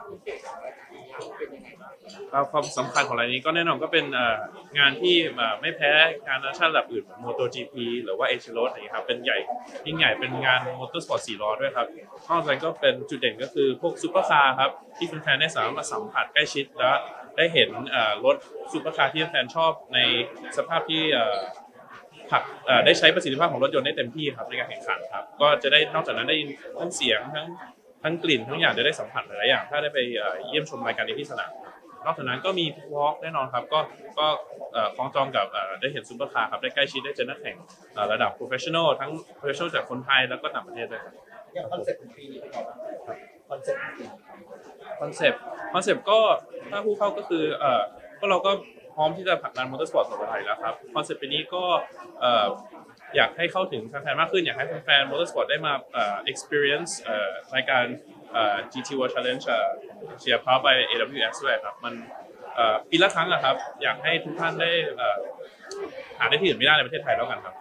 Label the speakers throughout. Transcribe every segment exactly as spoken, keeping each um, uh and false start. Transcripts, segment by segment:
Speaker 1: ครับความสำคัญของรายนี้ก็แน่นอนก็เป็นงานที่ไม่แพ้งานนานาชาติระดับอื่นเหมือน MotoGP หรือว่า Asia Road อะไรครับเป็นใหญ่ยิ่งใหญ่เป็นงานมอเตอร์สปอร์ตสี่ล้อด้วยครับนอกจากนั้นก็เป็นจุดเด่นก็คือพวกซูเปอร์คาร์ครับที่แฟนๆได้สามารถมาสัมผัสใกล้ชิดและได้เห็นรถซูเปอร์คาร์ที่แฟนชอบในสภาพที่ผักได้ใช้ประสิทธิภาพของรถยนต์ได้เต็มที่ครับในการแข่งขันครับก็จะได้นอกจากนั้นได้ยินทั้งเสียงทั้งทั้งกลิ่นทั้งอย่างจะได้สัมผัสหลายอย่างถ้าได้ไปเยี่ยมชมรายการนี้ที่สนามนอกจากนั้นก็มีวอล์กแน่นอนครับก็ก็คล้องจองกับได้เห็นซูเปอร์คาร์ครับได้ใกล้ชิดได้เจอนักแข่งระดับโปรเฟชชั่นอลทั้งโปรเฟชชั่นอลจากคนไทยแล้วก็ต่างประเทศด้วยครับ
Speaker 2: อย่างคอนเซ็ปต์ปีนี้คอนเซ็ปต์
Speaker 1: คอนเซ็ปต์คอนเซ็ปต์ก็ถ้าผู้เข้าก็คือเอ่อก็เราก็พร้อมที่จะผลักดันมอเตอร์สปอร์ตต่อไปแล้วครับคอนเซ็ปต์ปีนี้ก็เอ่ออยากให้เข้าถึงแฟนๆมากขึ้นอยากให้แฟนๆมอเตอร์สปอร์ตได้มาเอ่อ experience เอ่อรายการเอ่อ จี ที World Challenge เชียร์พาวไป เอ ดับเบิลยู เอส ด้วยครับมันเอ่อปีละครั้งอะครับอยากให้ทุกท่านได้เอ่อหาได้ที่อื่นไม่ได้ในประเทศไทยแล้วกันครับ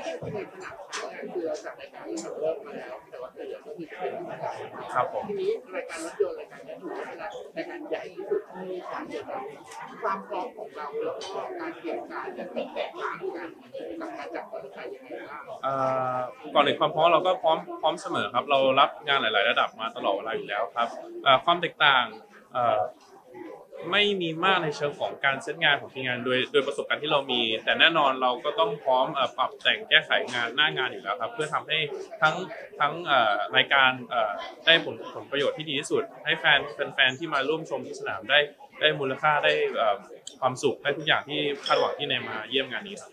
Speaker 1: ครับผม
Speaker 3: ทีนี้รายการรถยนต์รายการนี้ถือว่าเป็นรายการใหญ่ที่สุดที่การเกี่ยวกับความพร้อมของเราแล้วก็การเกี่ยวกับจะเป็นแตกต่างกันกับการจัดรถไฟยังไงบ้าง
Speaker 1: ก่อนอื่นความพร้อมเราก็พร้อมพร้อมเสมอครับเรารับงานหลายๆระดับมาตลอดเวลาอยู่แล้วครับความแตกต่างไม่มีมากในเชิงของการเซตงานของทีมงานโดยโดยประสบการณ์ที่เรามีแต่แน่นอนเราก็ต้องพร้อมปรับแต่งแก้ไขงานหน้างานอยู่แล้วครับเพื่อทำให้ทั้งทั้งรายการได้ผลผลประโยชน์ที่ดีที่สุดให้แฟนแฟนๆที่มาร่วมชมที่สนามได้ได้มูลค่าได้ความสุขได้ทุกอย่างที่คาดหวังที่ในมาเยี่ยมงานนี้ครับ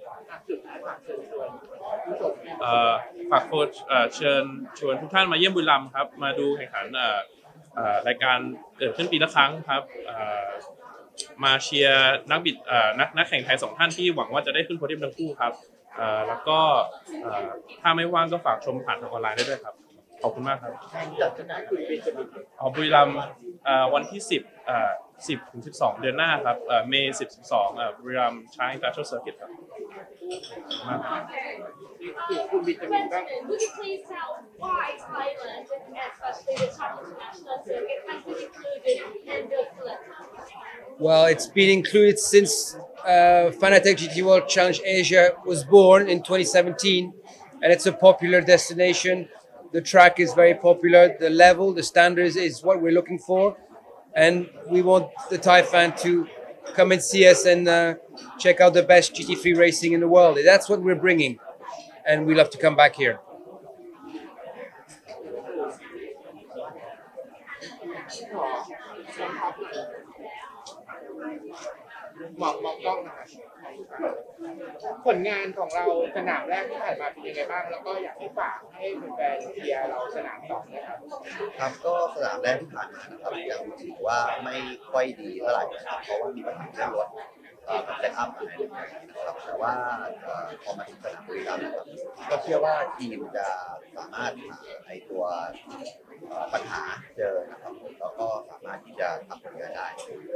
Speaker 1: ฝากโค้ชเชิญชวนทุกท่านมาเยี่ยมบุรีรัมย์ครับมาดูแข่งขันรายการเกิดขึ้นปีละครั้งครับมาเชียร์นักบิดนักนักแข่งไทยสองท่านที่หวังว่าจะได้ขึ้นโพเดียมทั้งคู่ครับแล้วก็ถ้าไม่ว่างก็ฝากชมผ่านทางออนไลน์ได้ด้วยครับขอบคุณมากครับ
Speaker 2: จากที่ไหนคือเป็นจะมี
Speaker 1: อ๋อบุรีรัมย์วันที่สิบสิบถึงสิบสองเดือนหน้าครับเมษสิบสิบสองบุรีรัมย์ช้างอินเตอร์เนชั่นแนลเซอร์กิตครับมาก
Speaker 3: คุณบิดจะมีบ้าง
Speaker 4: Would you please tell why Thailand, especially the China International Circuit, has been included in the selection?
Speaker 5: Well, it's been included since uh, Fanatec G T World Challenge Asia was born in twenty seventeen, and it's a popular destination. The track is very popular. The level, the standards is what we're looking for, and we want the Thai fan to come and see us and uh, check out the best G T three racing in the world. That's what we're bringing, and we love to come back here.
Speaker 3: มองมองกล้องนะครับผลงานของเราสนามแรกที่ผ่านมาเป็นยังไงบ้างแล้วก็อยากให้ฝากให้แฟนๆเชียร์เราสนามต่อนะครับ
Speaker 2: ครับก็สนามแรกที่ผ่านมานะครับยังถือว่าไม่ค่อยดีเท่าไหร่นะครับเพราะว่ามีปัญหาเรื่องรถกับแบ็กอัพอะไรนะครับแต่ว่าพอมาถึงสนามบุรีรัมย์นะครับก็เชื่อว่าทีมจะสามารถหาไอตัวปัญหาเจอนะครับแล้วก็สามารถที่จะทำผลงานได้